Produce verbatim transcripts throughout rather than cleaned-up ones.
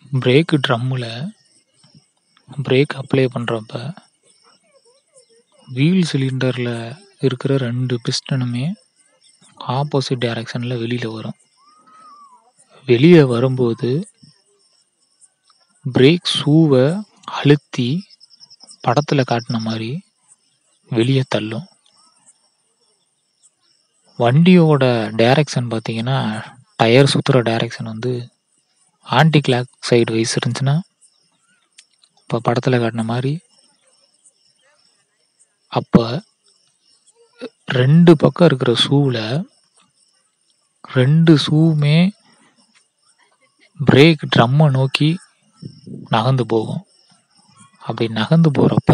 Brake ட்ரம்மில் brake apply பண்ணுறப்ப wheel சிலிண்டரில் இருக்கிற ரெண்டு பிஸ்டனுமே ஆப்போசிட் டைரக்ஷனில் வெளியில் வரும். வெளியே வரும்போது பிரேக் ஷூவை அழுத்தி படத்தில் காட்டின மாதிரி வெளியே தள்ளும். வண்டியோட டைரக்ஷன் பார்த்தீங்கன்னா, டயர் சுற்றுற டைரக்ஷன் வந்து ஆன்டி கிளாக் சைடு வைஸ் இருந்துச்சுன்னா, இப்போ படத்தில் காட்டின மாதிரி அப்போ ரெண்டு பக்கம் இருக்கிற ஷூவில் ரெண்டு ஷூவுமே பிரேக் ட்ரம்மை நோக்கி நகர்ந்து போகும். அப்படி நகர்ந்து போகிறப்ப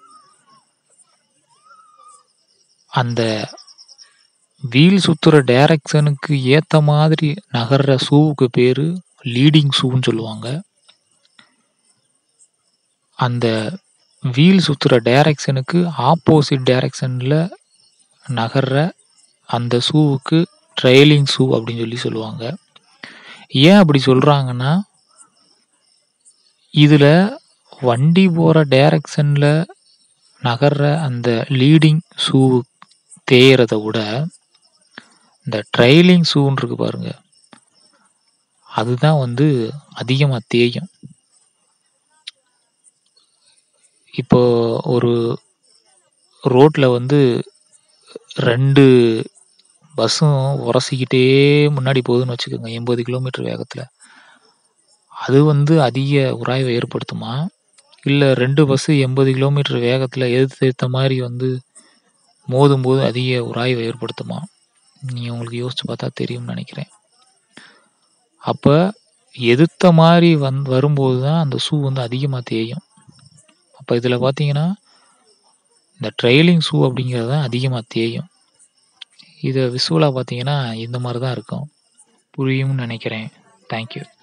அந்த வீல் சுற்றுற டைரக்ஷனுக்கு ஏற்ற மாதிரி நகர்ற ஷூவுக்கு பேர் லீடிங் ஷூன்னு சொல்லுவாங்க. அந்த வீல் சுற்றுற டைரக்ஷனுக்கு ஆப்போசிட் டைரக்ஷனில் நகர்ற அந்த ஷூவுக்கு ட்ரெயிலிங் ஷூ அப்படின்னு சொல்லி சொல்லுவாங்க. ஏன் அப்படி சொல்கிறாங்கன்னா, இதில் வண்டி போகிற டைரக்ஷனில் நகர்ற அந்த லீடிங் ஷூ தேயறதை விட இந்த ட்ரெயிலிங் ஷூன்னு இருக்கு பாருங்க, அதுதான் வந்து அதிகமாக தேயும். இப்போ ஒரு ரோட்டில் வந்து ரெண்டு பஸ்ஸும் உரசிக்கிட்டே முன்னாடி போகுதுன்னு வச்சுக்கோங்க, எண்பது கிலோமீட்டர் வேகத்தில். அது வந்து அதிக உராய்வை ஏற்படுத்துமா, இல்லை ரெண்டு பஸ்ஸு எண்பது கிலோமீட்டர் வேகத்தில் எதிர்த்து ஏற்ற மாதிரி வந்து மோதும் போது அதிக உராய்வை ஏற்படுத்துமா? நீங்கள் உங்களுக்கு யோசிச்சு பார்த்தா தெரியும்னு நினைக்கிறேன். அப்போ எதிர்த்த மாதிரி வந் வரும்போது தான் அந்த ஷூ வந்து அதிகமாக தேயும். அப்போ இதில் பார்த்தீங்கன்னா, இந்த ட்ரெயிலிங் ஷூ அப்படிங்கிறது தான் அதிகமாக தேயும். இதை விசுவலாக பார்த்தீங்கன்னா இந்த மாதிரி தான் இருக்கும். புரியும்னு நினைக்கிறேன். தேங்க்யூ.